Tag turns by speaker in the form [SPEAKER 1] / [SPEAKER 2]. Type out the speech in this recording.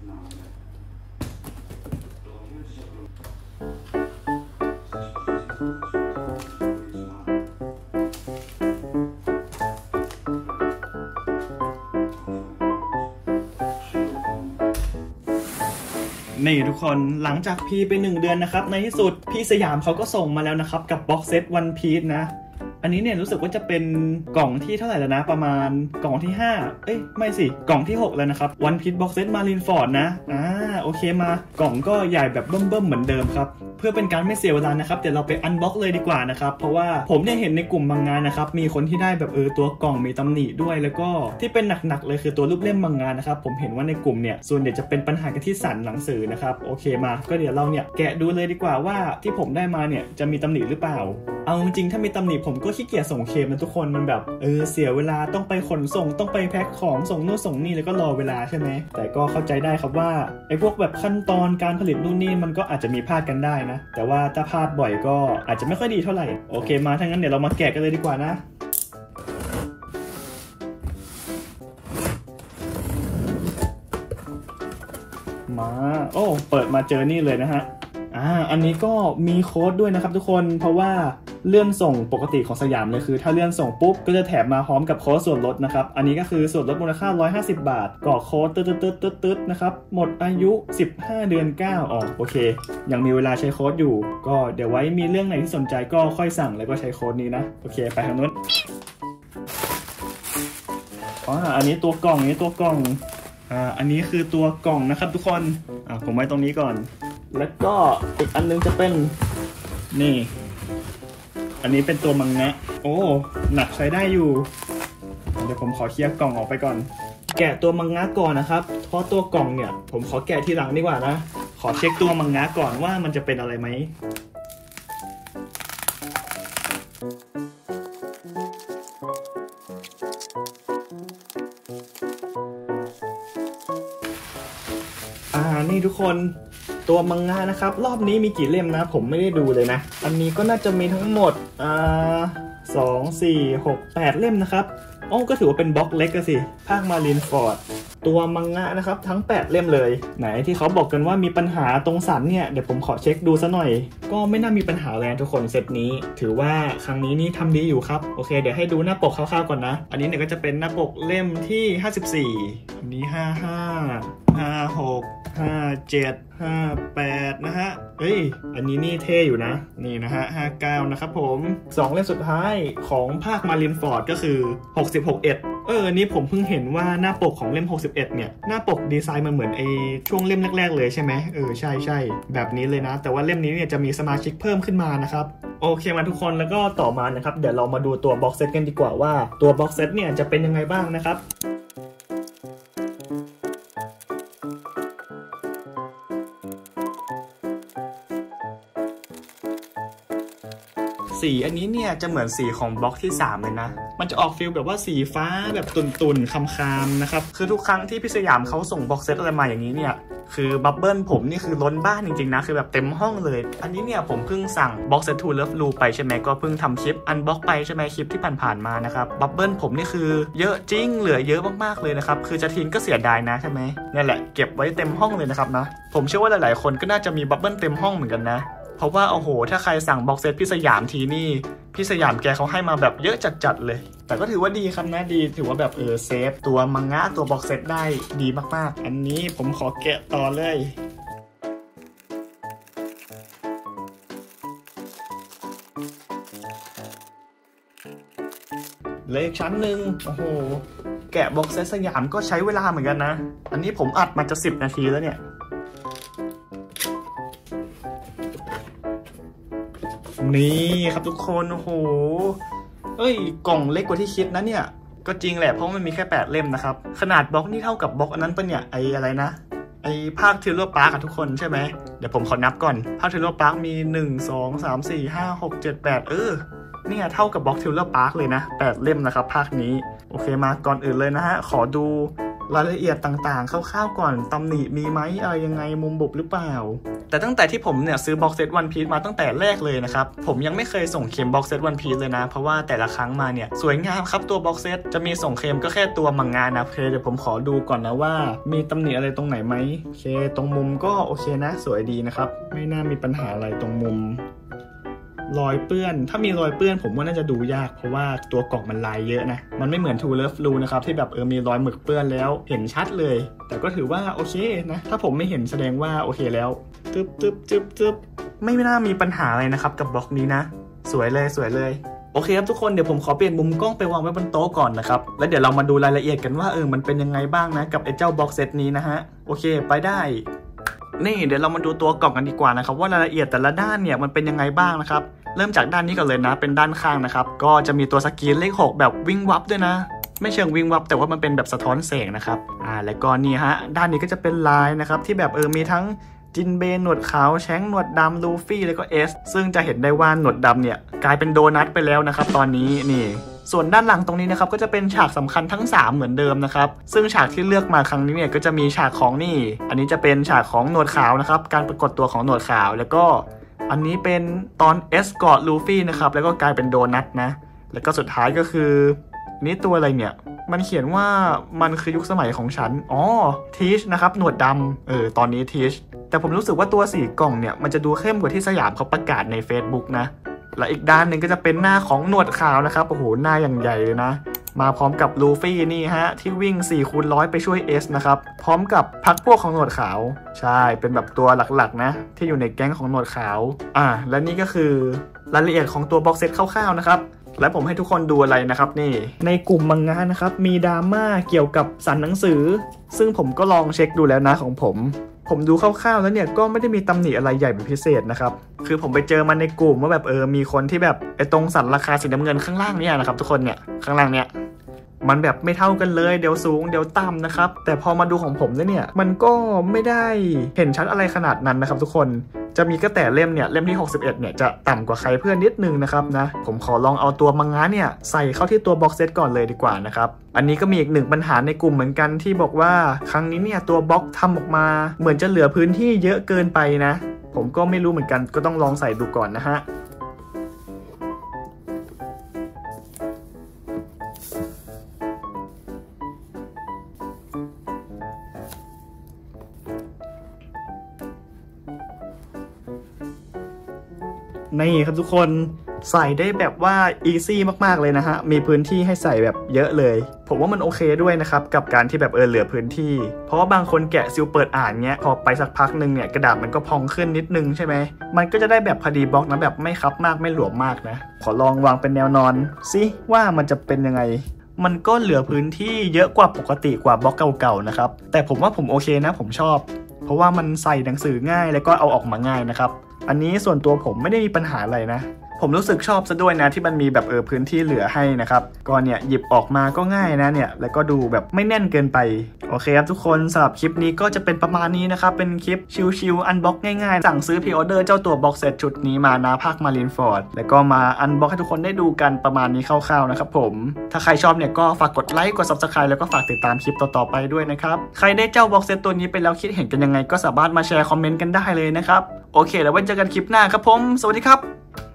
[SPEAKER 1] นี่ทุกคนหลังจากพีไป1 เดือนนะครับในที่สุดพี่สยามเขาก็ส่งมาแล้วนะครับกับบ็อกเซตวันพีชนะอันนี้เนี่ยรู้สึกว่าจะเป็นกล่องที่เท่าไหร่แล้วนะประมาณกล่องที่5ไม่สิกล่องที่6แล้วนะครับวันพีชบ็อกเซตมารินฟอร์ดนะโอเคมากล่องก็ใหญ่แบบเบิ่มๆเหมือนเดิมครับเพื่อเป็นการไม่เสียเวลานะครับเดี๋ยวเราไปอันบ็อกเลยดีกว่านะครับเพราะว่าผมเนี่ยเห็นในกลุ่มมังงะนะครับมีคนที่ได้แบบตัวกล่องมีตำหนิด้วยแล้วก็ที่เป็นหนักๆเลยคือตัวรูปเล่มมังงะนะครับผมเห็นว่าในกลุ่มเนี่ยส่วนใหญ่จะเป็นปัญหากันที่สันหนังสือนะครับโอเคมาก็เดี๋ยวเราเนี่ยแกะดูเลยดีกว่าว่าที่ผมได้มาเนี่ยจะมีตำหนิหรือเปล่าเอาจริงๆถ้ามีตำหนิผมก็ขี้เกียจส่งเคมนะทุกคนมันแบบเสียเวลาต้องไปขนส่งต้องไปแพ็คของส่งนู่นส่งนี่แล้วก็รอเวลาใช่ไหมแต่ก็เข้าใจได้ครับว่าไอ้พวกแบบขั้นตอนการผลิตนู่นนี่มันก็อาจจะมีพลาดกันได้นะแต่ว่าถ้าพลาดบ่อยก็อาจจะไม่ค่อยดีเท่าไหร่โอเคมาถ้างั้นเดี๋ยวเรามาแกะกันเลยดีกว่านะมาเปิดมาเจอนี่เลยนะฮะอันนี้ก็มีโค้ดด้วยนะครับทุกคนเพราะว่าเลื่อนส่งปกติของสยามเลยคือถ้าเลื่อนส่งปุ๊บก็จะแถมมาพร้อมกับโค้ดส่วนลดนะครับอันนี้ก็คือส่วนลดมูลค่า150 บาทกรอกโค้ดตึ๊ดนะครับหมดอายุ15 เดือน 9โอเคยังมีเวลาใช้โค้ดอยู่ก็เดี๋ยวไว้มีเรื่องไหนที่สนใจก็ค่อยสั่งแล้วก็ใช้โค้ดนี้นะโอเคไปทางนู้นอันนี้ตัวกล่องอันนี้คือตัวกล่องนะครับทุกคนผมไว้ตรงนี้ก่อนแล้วก็อีกอันนึงจะเป็นนี่อันนี้เป็นตัวมังงะหนักใช้ได้อยู่เดี๋ยวผมขอเคลียร์กล่องออกไปก่อนแกะตัวมังงะก่อนนะครับเพราะตัวกล่องเนี่ยผมขอแกะทีหลังดีกว่านะขอเช็คตัวมังงะก่อนว่ามันจะเป็นอะไรไหมนี่ทุกคนตัวมังงะนะครับรอบนี้มีกี่เล่มนะผมไม่ได้ดูเลยนะอันนี้ก็น่าจะมีทั้งหมด2 4 6 8 เล่มนะครับก็ถือว่าเป็นบล็อกเล็กก็สิภาคมารินฟอร์ดตัวมังงะนะครับทั้ง8 เล่มเลยไหนที่เขาบอกกันว่ามีปัญหาตรงสันเนี่ยเดี๋ยวผมขอเช็คดูซะหน่อยก็ไม่น่ามีปัญหาแล้วทุกคนเซตนี้ถือว่าครั้งนี้นี่ทำดีอยู่ครับโอเคเดี๋ยวให้ดูหน้าปกคร่าวๆก่อนนะอันนี้เนี่ยก็จะเป็นหน้าปกเล่มที่54อันนี้55 56 57 58นะฮะอันนี้นี่เท่อยู่นะนี่นะฮะ59นะครับผม2 เล่มสุดท้ายของภาคมารินฟอร์ดก็คือ60-61นี่ผมเพิ่งเห็นว่าหน้าปกของเล่ม61เนี่ยหน้าปกดีไซน์มันเหมือนช่วงเล่มแรกๆเลยใช่ไหมใช่แบบนี้เลยนะแต่ว่าเล่มนี้เนี่ยจะมีสมาชิกเพิ่มขึ้นมานะครับโอเคมาทุกคนแล้วก็ต่อมานะครับเดี๋ยวเรามาดูตัวบ็อกเซตกันดีกว่าว่าตัวบ็อกเซตเนี่ยจะเป็นยังไงบ้างนะครับสีอันนี้เนี่ยจะเหมือนสีของบล็อกที่3เลยนะมันจะออกฟีลแบบว่าสีฟ้าแบบตุ่นๆคำๆนะครับคือทุกครั้งที่พี่สยามเขาส่งบ็อกเซตอะไรมาอย่างนี้เนี่ยคือบับเบิ้ลผมนี่คือล้นบ้านจริงๆนะคือแบบเต็มห้องเลยอันนี้เนี่ยผมเพิ่งสั่งบ็อกเซตทูเลิฟลูไปใช่ไหมก็เพิ่งทำคลิปอันบ็อกไปใช่ไหมคลิปที่ผ่านๆมานะครับบับเบิ้ลผมนี่คือเยอะจริงเหลือเยอะมากๆเลยนะครับคือจะทิ้งก็เสียดายนะใช่ไหมนี่แหละเก็บไว้เต็มห้องเลยนะครับนะผมเชื่อว่าหลายๆคนก็น่าจะมีบับเบิ้ลเต็มห้องเหมือนกันนะเพราะว่าถ้าใครสั่งบ็อกเซตพี่สยามทีนี่พี่สยามแกเขาให้มาแบบเยอะจัดๆเลยแต่ก็ถือว่าดีครับนะดีถือว่าแบบเซฟตัวมังงะตัวบ็อกเซตได้ดีมากๆอันนี้ผมขอแกะต่อเลยเลขชั้นหนึ่งแกะบ็อกเซตสยามก็ใช้เวลาเหมือนกันนะอันนี้ผมอัดมาจะ10 นาทีแล้วเนี่ยนี่ครับทุกคนกล่องเล็กกว่าที่คิดนะเนี่ยก็จริงแหละเพราะมันมีแค่8 เล่มนะครับขนาดบล็อกนี่เท่ากับบล็อกอันนั้นปะเนี่ยอะไรนะภาคทิลเลอร์พาร์คทุกคนใช่ไหมเดี๋ยวผมขอนับก่อนภาคทิลเลอร์พาร์คมี1 2 3 4 5 6 7 8เนี่ยเท่ากับบล็อกทิลเลอร์พาร์คเลยนะ8 เล่มนะครับภาคนี้โอเคมาก่อนอื่นเลยนะฮะขอดูรายละเอียดต่างๆคร่าวๆก่อนตำหนิมีไหมอะไรยังไงมุมบุบหรือเปล่าแต่ตั้งแต่ที่ผมเนี่ยซื้อบ็อกเซตวันพีซมาตั้งแต่แรกเลยนะครับผมยังไม่เคยส่งเคมบ็อกเซตวันพีซเลยนะเพราะว่าแต่ละครั้งมาเนี่ยสวยงามครับตัวบ็อกเซตจะมีส่งเคมก็แค่ตัวมังงะนะเดี๋ยวผมขอดูก่อนนะว่ามีตำหนิอะไรตรงไหนไหมโอเคตรงมุมก็โอเคนะสวยดีนะครับไม่น่ามีปัญหาอะไรตรงมุมรอยเปื้อนถ้ามีรอยเปื้อนผมว่าน่าจะดูยากเพราะว่าตัวกล่องมันลายเยอะนะมันไม่เหมือน True Love Blue นะครับที่แบบมีรอยหมึกเปื้อนแล้วเห็นชัดเลยแต่ก็ถือว่าโอเคนะถ้าผมไม่เห็นแสดงว่าโอเคแล้วตึ๊บไม่น่ามีปัญหาอะไรนะครับกับบล็อกนี้นะสวยเลยโอเคครับทุกคนเดี๋ยวผมขอเปลี่ยนมุมกล้องไปวางไว้บนโต๊ะก่อนนะครับแล้วเดี๋ยวเรามาดูรายละเอียดกันว่ามันเป็นยังไงบ้างนะกับไอ้เจ้าบ็อกเซตนี้นะฮะโอเคไปได้นี่เดี๋ยวเรามาดูตัวกล่องกันดีกว่านะครับว่ารายละเอียดแต่ละด้านเนี่ยมันเป็นยังไงบ้างนะครับเริ่มจากด้านนี้ก่อนเลยนะเป็นด้านข้างนะครับก็จะมีตัวสกรีนเลข6แบบวิงวับด้วยนะไม่เชิงวิงวับแต่ว่ามันเป็นแบบสะท้อนแสงนะครับแล้วก็นี่ฮะด้านนี้ก็จะเป็นลายนะครับที่แบบมีทั้งจินเบย์หนวดขาวแชงหนวดดำลูฟี่แล้วก็เอสซึ่งจะเห็นได้ว่าหนวดดำเนี่ยกลายเป็นโดนัทไปแล้วนะครับตอนนี้นี่ส่วนด้านหลังตรงนี้นะครับก็จะเป็นฉากสำคัญทั้ง3เหมือนเดิมนะครับซึ่งฉากที่เลือกมาครั้งนี้เนี่ยก็จะมีฉากของนี่อันนี้จะเป็นฉากของหนวดขาวนะครับการปรากฏตัวของหนวดขาวแล้วก็อันนี้เป็นตอนเอสกอร์ตลูฟี่นะครับแล้วก็กลายเป็นโดนัทนะแล้วก็สุดท้ายก็คือนี่ตัวอะไรเนี่ยมันเขียนว่ามันคือยุคสมัยของฉันทีชนะครับหนวดดำตอนนี้ทีชแต่ผมรู้สึกว่าตัวสีกล่องเนี่ยมันจะดูเข้มกว่าที่สยามเขาประกาศใน Facebook นะและอีกด้านหนึ่งก็จะเป็นหน้าของหนวดขาวนะครับโอ้โหหน้าอย่างใหญ่เลยนะมาพร้อมกับลูฟี่นี่ฮะที่วิ่ง4x100ไปช่วยเอสนะครับพร้อมกับพรรคพวกของหนวดขาวใช่เป็นแบบตัวหลักๆนะที่อยู่ในแก๊งของหนวดขาวและนี่ก็คือรายละเอียดของตัวบ็อกเซตคร่าวๆนะครับและผมให้ทุกคนดูอะไรนะครับนี่ในกลุ่มมังงะนะครับมีดราม่าเกี่ยวกับสันหนังสือซึ่งผมก็ลองเช็คดูแล้วนะของผมดูคร่าวๆแล้วเนี่ยก็ไม่ได้มีตำหนิอะไรใหญ่เป็นพิเศษนะครับคือผมไปเจอมันในกลุ่มว่าแบบมีคนที่แบบตรงสันราคาสีน้ำเงินข้างล่างเนี่ยนะครับทุกคนเนี่ยข้างล่างเนี่ยมันแบบไม่เท่ากันเลยเดี๋ยวสูงเดี๋ยวต่ำนะครับแต่พอมาดูของผมแล้วเนี่ยมันก็ไม่ได้เห็นชัดอะไรขนาดนั้นนะครับทุกคนจะมีก็แต่เล่มที่61เนี่ยจะต่ำกว่าใครเพื่อนนิดนึงนะครับนะผมขอลองเอาตัวมังงะเนี่ยใส่เข้าที่ตัวบ็อกเซตก่อนเลยดีกว่านะครับอันนี้ก็มีอีกหนึ่งปัญหาในกลุ่มเหมือนกันที่บอกว่าครั้งนี้เนี่ยตัวบ็อกทำออกมาเหมือนจะเหลือพื้นที่เยอะเกินไปนะผมก็ไม่รู้เหมือนกันก็ต้องลองใส่ดูก่อนนะฮะนี่ครับทุกคนใส่ได้แบบว่าอีซี่มากๆเลยนะฮะมีพื้นที่ให้ใส่แบบเยอะเลยผมว่ามันโอเคด้วยนะครับกับการที่แบบเหลือพื้นที่เพราะว่าบางคนแกะซิลเปิดอ่านเงี้ยพอไปสักพักนึงเนี่ยกระดาษมันก็พองขึ้นนิดนึงใช่ไหมมันก็จะได้แบบพอดีบล็อกนะแบบไม่คับมากไม่หลวมมากนะขอลองวางเป็นแนวนอนสิว่ามันจะเป็นยังไงมันก็เหลือพื้นที่เยอะกว่าปกติกว่าบล็อกเก่าๆนะครับแต่ผมว่าผมโอเคนะผมชอบเพราะว่ามันใส่หนังสือง่ายแล้วก็เอาออกมาง่ายนะครับอันนี้ส่วนตัวผมไม่ได้มีปัญหาอะไรนะผมรู้สึกชอบซะด้วยนะที่มันมีแบบพื้นที่เหลือให้นะครับก็เนี่ยหยิบออกมาก็ง่ายนะเนี่ยแล้วก็ดูแบบไม่แน่นเกินไปโอเคครับทุกคนสำหรับคลิปนี้ก็จะเป็นประมาณนี้นะครับเป็นคลิปชิลๆอันบ็อกง่ายๆสั่งซื้อพรีออเดอร์เจ้าตัวบ็อกเซตชุดนี้มานะภาคมารินฟอร์ดแล้วก็มาอันบ็อกให้ทุกคนได้ดูกันประมาณนี้คร่าวๆนะครับผมถ้าใครชอบเนี่ยก็ฝากกดไลค์กด Subscribe แล้วก็ฝากติดตามคลิปต่อๆไปด้วยนะครับใครได้เจ้าบ็อกเซตตัวนี้ไปแล้วคิดเห็นกันยังไงก็สามารถมาแชร์คอมเมนต์กันได้เลยนะครับโอเคแล้วไว้เจอกันคลิปหน้าครับผมสวัสดีครับ